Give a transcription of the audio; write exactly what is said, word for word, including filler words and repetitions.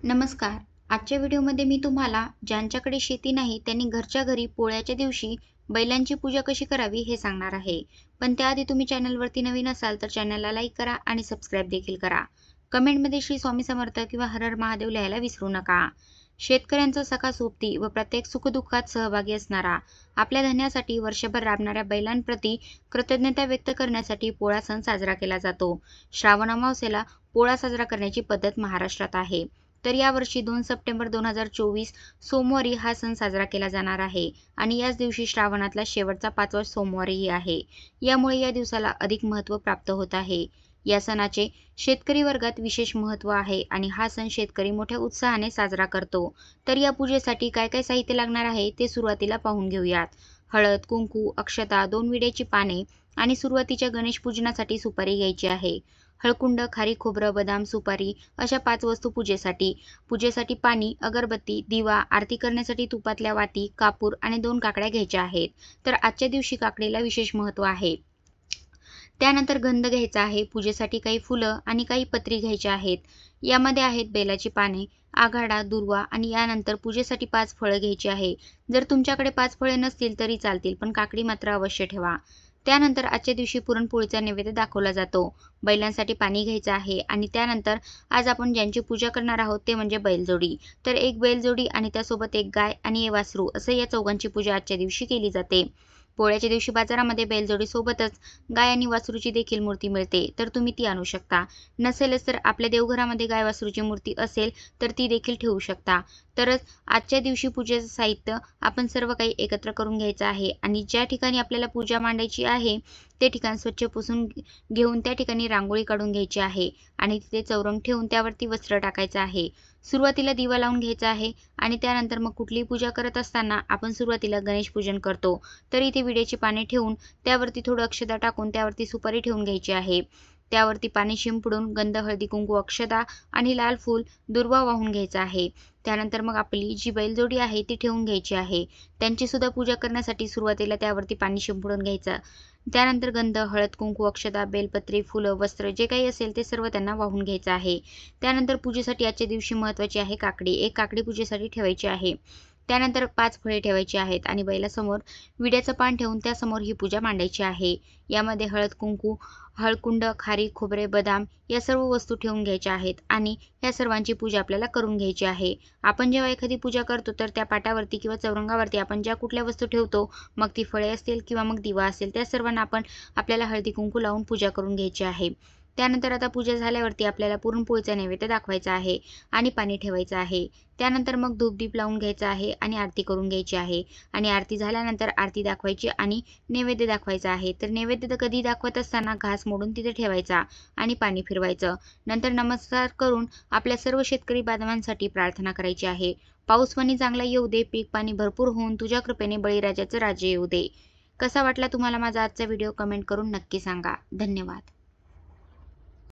नमस्कार. आजच्या व्हिडिओमध्ये मी तुम्हाला ज्यांच्याकडे शेती नाही त्यांनी घरच्या घरी पोळ्याच्या दिवशी बैलांची पूजा कशी करावी हे सांगणार आहे. पण त्याआधी तुम्ही चॅनलवरती नवीन असाल तर चॅनलला लाईक करा आणि सबस्क्राईब देखील करा. कमेंटमध्ये श्री स्वामी समर्थ किंवा हर हर महादेव लिहायला विसरू नका. शेतकऱ्यांचा सखा सोबती व प्रत्येक सुखदुःखात सहभागी असणारा, आपल्या धन्यासाठी वर्षभर राबणाऱ्या बैलांप्रती कृतज्ञता व्यक्त करण्यासाठी पोळा सण साजरा केला जातो. श्रावण अमावस्येला पोळा साजरा करण्याची पद्धत महाराष्ट्रात आहे. तर यावर्षी दोन सप्टेंबर दोन हजार चोवीस सोमवारी हा सण साजरा केला जाणार आहे आणि याच दिवशी श्रावणातला शेवटचा पाचवा सोमवारही आहे. यामुळे या दिवसाला अधिक महत्त्व प्राप्त होत आहे. या सणाचे शेतकरी वर्गात विशेष महत्त्व आहे आणि हा सण शेतकरी मोठ्या उत्साहाने साजरा करतो. तर या पूजेसाठी काय काय साहित्य लागणार आहे ते सुरुवातीला पाहून घेऊयात. हळद, कुंकू, अक्षता, दोन विड्याची पाने आणि सुरुवातीच्या गणेश पूजनासाठी सुपारी घ्यायची आहे. हळकुंड, खारी खोबरं, बदाम, सुपारी अशा पाच वस्तू पूजेसाठी. पूजेसाठी पाणी, अगरबत्ती, दिवा, आरती करण्यासाठी तुपातल्या वाती, कापूर आणि दोन काकड्या घ्यायच्या आहेत. तर आजच्या दिवशी काकडीला विशेष महत्त्व आहे. त्यानंतर गंध घ्यायचा आहे. पूजेसाठी काही फुलं आणि काही पत्री घ्यायच्या आहेत. यामध्ये आहेत बेलाची पाने, आघाडा, दुर्वा आणि यानंतर पूजेसाठी पाच फळं घ्यायची आहे. जर तुमच्याकडे पाच फळे नसतील तरी चालतील, पण काकडी मात्र अवश्य ठेवा. त्यानंतर आजच्या दिवशी पुरणपोळीचा नैवेद्य दाखवला जातो. बैलांसाठी पाणी घ्यायचं आहे आणि त्यानंतर आज आपण ज्यांची पूजा करणार आहोत ते म्हणजे बैलजोडी. तर एक बैलजोडी आणि त्यासोबत एक गाय आणि एक वासरू असं या चौघांची पूजा आजच्या दिवशी केली जाते. पोळ्याच्या दिवशी बाजारामध्ये बैलजोडी सोबतच गाय आणि वासरूची देखील मूर्ती मिळते, तर तुम्ही ती आणू शकता. नसेलच तर आपल्या देवघरामध्ये गाय वासरूची मूर्ती असेल तर ती देखील ठेवू शकता. तरच आजच्या दिवशी पूजेचं साहित्य आपण सर्व काही एकत्र करून घ्यायचं आहे आणि ज्या ठिकाणी आपल्याला पूजा मांडायची आहे ते ठिकाण स्वच्छ पुसून घेऊन त्या ठिकाणी रांगोळी काढून घ्यायची आहे आणि तिथे चौरंग ठेवून त्यावरती वस्त्र टाकायचं आहे. सुरुवातीला दिवा लावून घ्यायचा आहे आणि त्यानंतर मग कुठलीही पूजा करत असताना आपण सुरुवातीला गणेश पूजन करतो. तर इथे विड्याची पाने ठेवून त्यावरती थोडं अक्षता टाकून त्यावरती सुपारी ठेवून घ्यायची आहे. त्यावरती पाणी शिंपडून गंध, हळदी, कुंकू, अक्षता आणि लाल फूल, दुर्वा वाहून घ्यायचा आहे. त्यानंतर मग आपली जी बैलजोडी आहे ती ठेवून घ्यायची आहे. त्यांची सुद्धा पूजा करण्यासाठी सुरुवातीला त्यावरती पाणी शिंपडून घ्यायचं. त्यानंतर गंध, हळद, कुंकू, अक्षता, बेलपत्री, फुलं, वस्त्र जे काही असेल ते सर्व त्यांना वाहून घ्यायचं आहे. त्यानंतर पूजेसाठी आजच्या दिवशी महत्त्वाची आहे काकडी. एक काकडी पूजेसाठी ठेवायची आहे. त्यानंतर पाच फळे ठेवायची आहेत आणि बैलासमोर विड्याचं पान ठेवून त्यासमोर ही पूजा मांडायची आहे. यामध्ये हळद, कुंकू, हळकुंड, खारी खोबरे, बदाम या सर्व वस्तू ठेवून घ्यायच्या आहेत आणि या सर्वांची पूजा आपल्याला करून घ्यायची आहे. आपण जेव्हा एखादी पूजा करतो तर त्या पाटावरती किंवा चौरंगावरती आपण ज्या कुठल्या वस्तू ठेवतो, मग ती फळे असतील किंवा मग दिवा असेल, त्या सर्वांना आपण आपल्याला हळदी कुंकू लावून पूजा करून घ्यायची आहे. त्यानंतर आता पूजा झाल्यावरती आपल्याला पुरणपोळीचा नैवेद्य दाखवायचा आहे आणि पाणी ठेवायचं आहे. त्यानंतर मग धूपदीप लावून घ्यायचा आहे आणि आरती करून घ्यायची आहे आणि आरती झाल्यानंतर आरती दाखवायची आणि नैवेद्य दाखवायचा आहे. तर नैवेद्य तर कधी दाखवत असताना घास मोडून तिथे ठेवायचा आणि पाणी फिरवायचं. नंतर नमस्कार करून आपल्या सर्व शेतकरी बांधवांसाठी प्रार्थना करायची आहे. पाऊस पाणी चांगला येऊ दे, पीक पाणी भरपूर होऊन तुझ्या कृपेने बळीराजाचं राज्य येऊ दे. कसा वाटला तुम्हाला माझा आजचा व्हिडिओ कमेंट करून नक्की सांगा. धन्यवाद.